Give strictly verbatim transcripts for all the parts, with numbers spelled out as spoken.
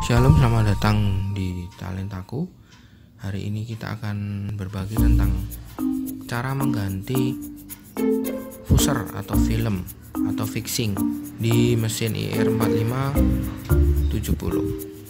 Shalom, selamat datang di Talentaku. Hari ini kita akan berbagi tentang cara mengganti fusser atau film atau fixing di mesin I R empat lima tujuh nol.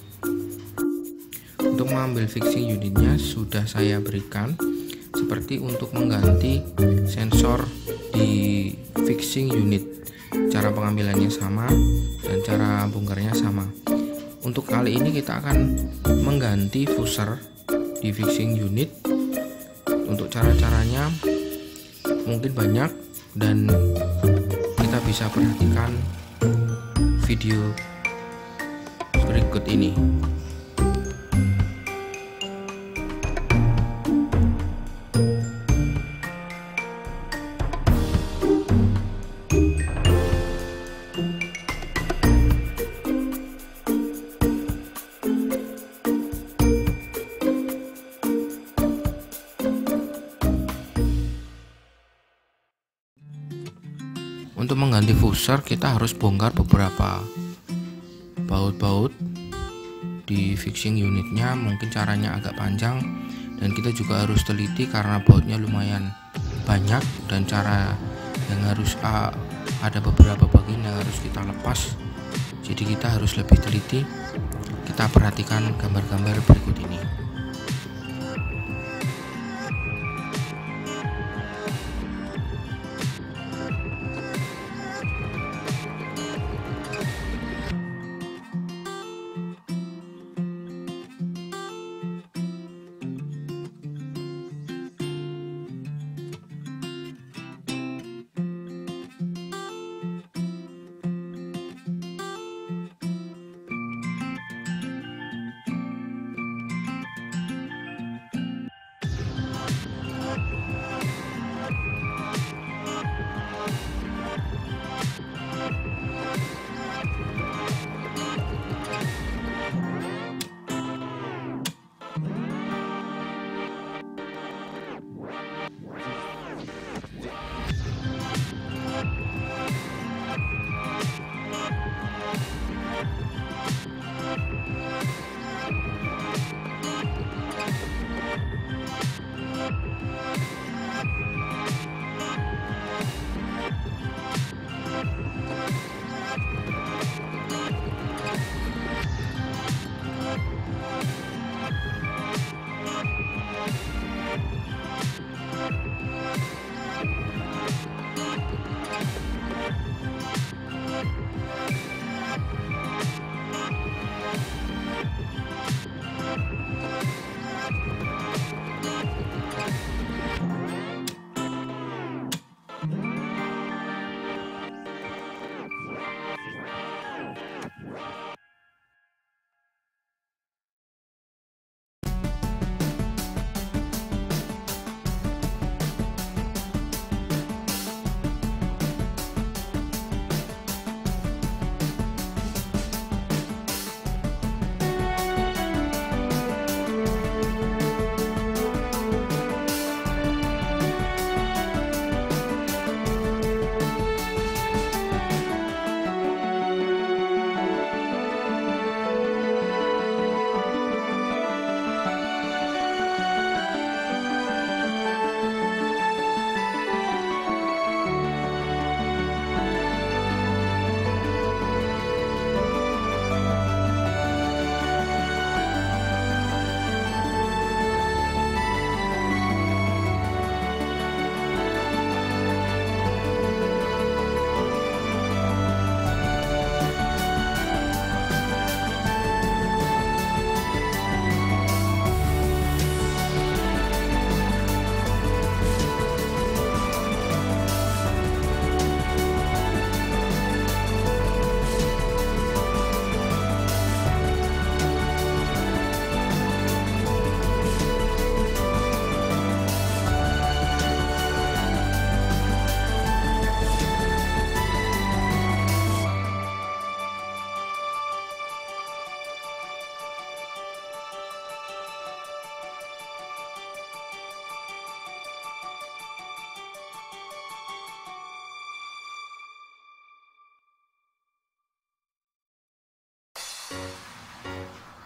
Untuk mengambil fixing unitnya sudah saya berikan, seperti untuk mengganti sensor di fixing unit. Cara pengambilannya sama dan cara bongkarnya sama. Untuk kali ini kita akan mengganti fusser di fixing unit. Untuk cara-caranya mungkin banyak dan kita bisa perhatikan video berikut ini. Untuk mengganti fusser kita harus bongkar beberapa baut-baut di fixing unitnya. Mungkin caranya agak panjang dan kita juga harus teliti karena bautnya lumayan banyak, dan cara yang harus uh, ada beberapa bagian yang harus kita lepas, jadi kita harus lebih teliti. Kita perhatikan gambar-gambar berikut ini.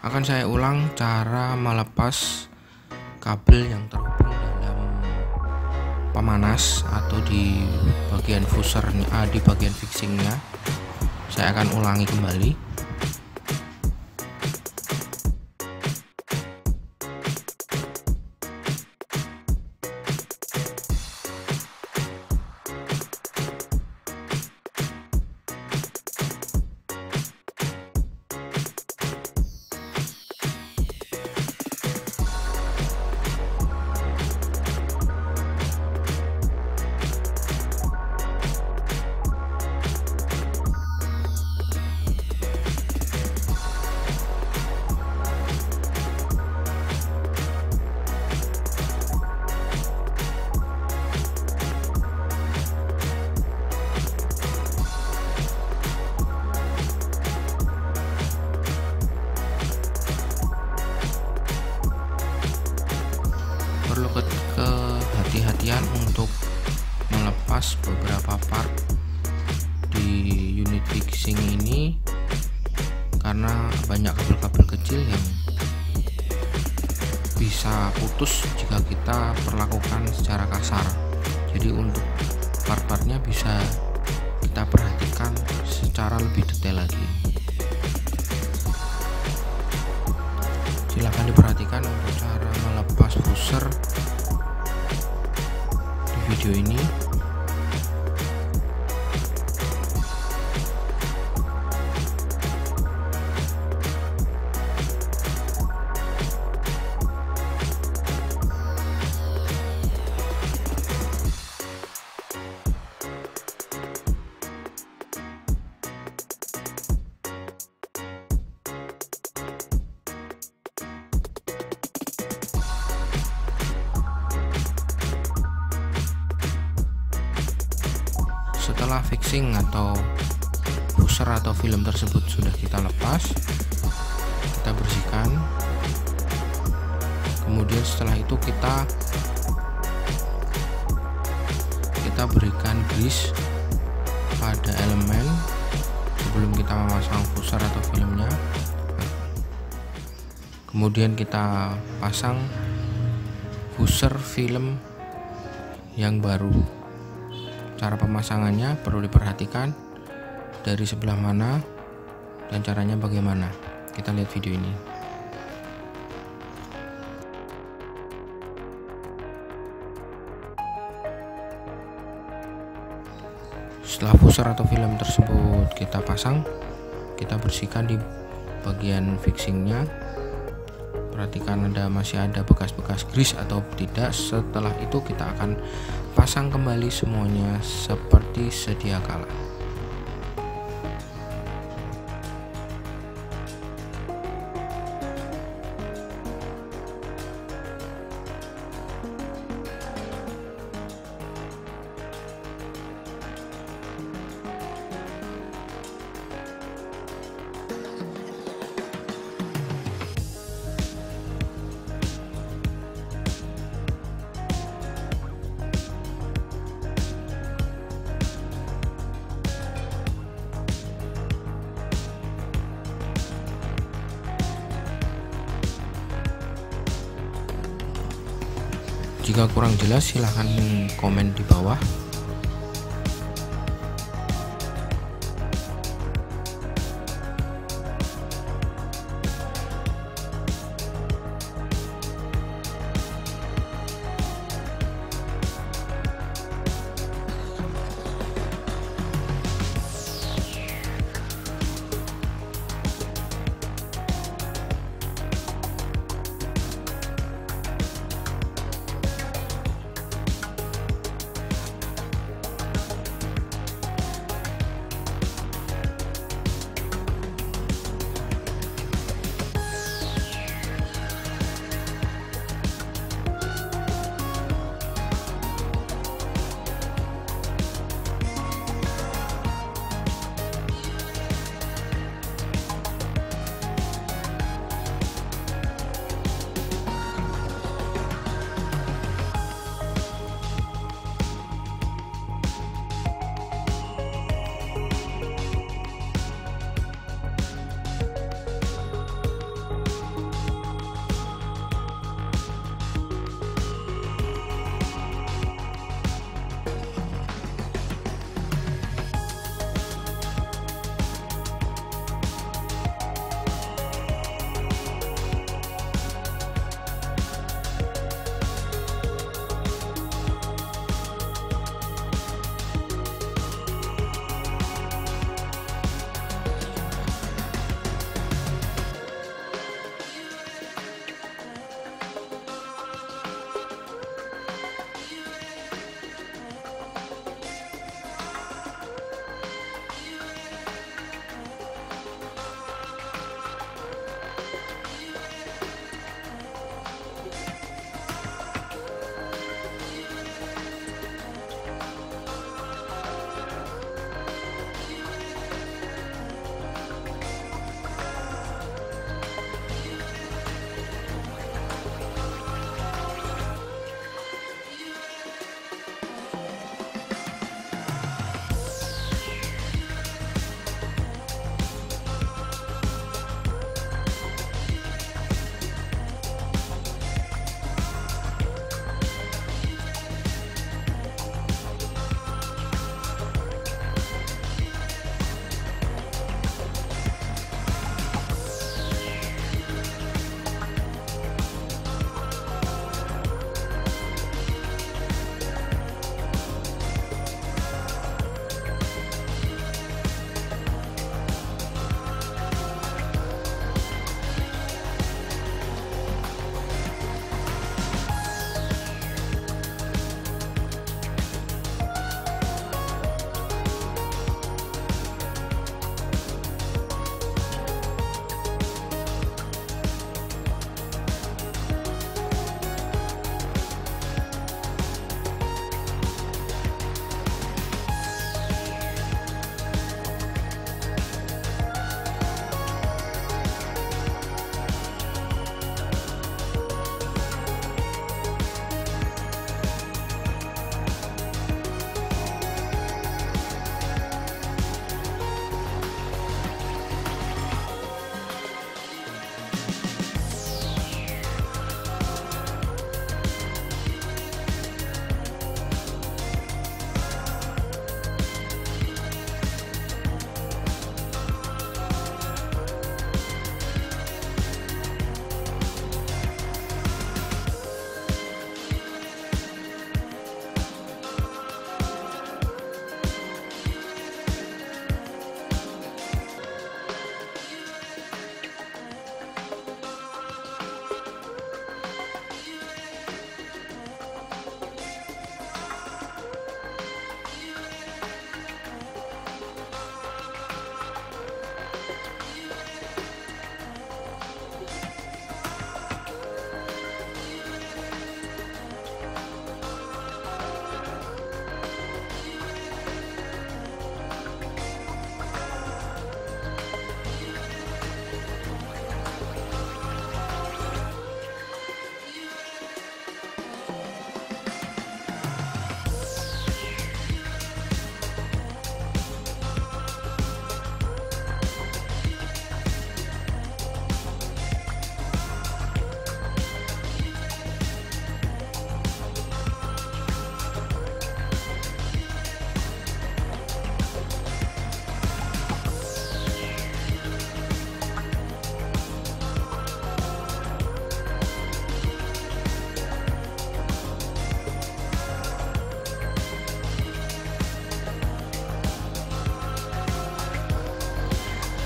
akan saya ulang cara melepas kabel yang terhubung dalam pemanas atau di bagian fusernya, ah, di bagian fixingnya. Saya akan ulangi kembali. Perlu kehati-hatian untuk melepas beberapa part di unit fixing ini karena banyak kabel-kabel kecil yang bisa putus jika kita perlakukan secara kasar. Jadi untuk part-partnya bisa kita perhatikan secara lebih detail lagi. Silahkan diperhatikan untuk cara melepas fuser di video ini. Setelah fixing atau fuser atau film tersebut sudah kita lepas, kita bersihkan. Kemudian setelah itu kita kita berikan grease pada elemen sebelum kita memasang fuser atau filmnya. Kemudian kita pasang fuser film yang baru. Cara pemasangannya perlu diperhatikan dari sebelah mana dan caranya bagaimana. Kita lihat video ini. Setelah fuser atau film tersebut kita pasang, kita bersihkan di bagian fixingnya. Perhatikan ada masih ada bekas-bekas grease atau tidak. Setelah itu kita akan pasang kembali semuanya seperti sedia kala. Jika kurang jelas silahkan komen di bawah.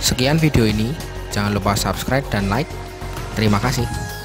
Sekian video ini, jangan lupa subscribe dan like. Terima kasih.